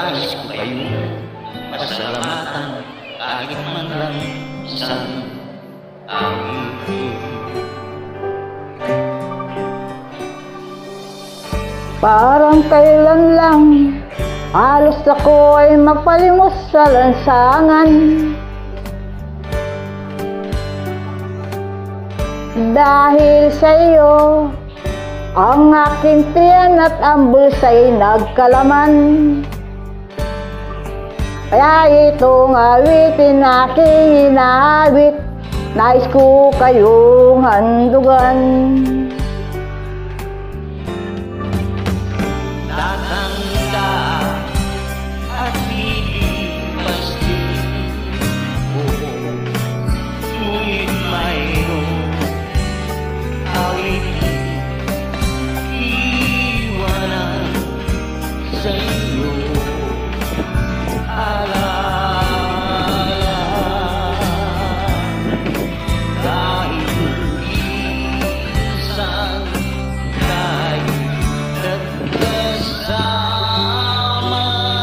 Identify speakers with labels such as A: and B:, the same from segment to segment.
A: nais ko kayong pasalamatan kahit man lang isang awit.
B: Parang kailan lang halos ako ay mapalimos sa lansangan. Dahil sa iyo, ang aking tiyan at ang bulsa'y nagkalaman. Kaya itong awitin aking inaawit, nais ko kayong handugan.
A: Tatanda at lilipas din, oo, ngunit mayroong awitin iwanan sa iyo. Alala, dahil isang tayo nagkasama.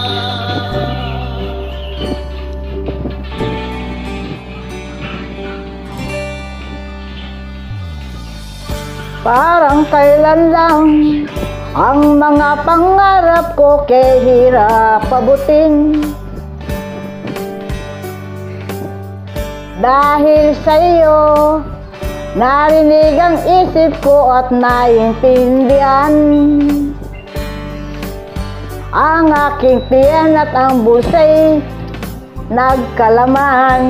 B: Parang kailan lang ang mga pangarap ko kay hirap abutin. Dahil sa iyo, narinig ang isip ko at naintindihan. Ang aking tiyan at ang bulsa'y nagkalaman.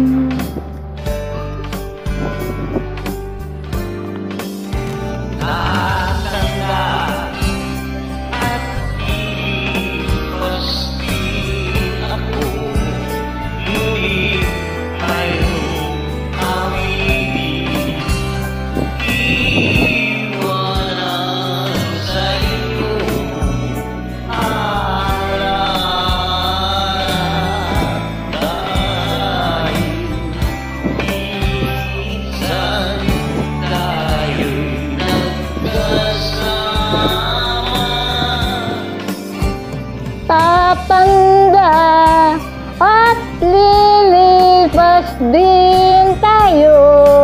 A: Tatanda at lilipas din ako, ngunit mayroong awitin iwanan sa iyo.
B: Tatanda at lilipas din tayo.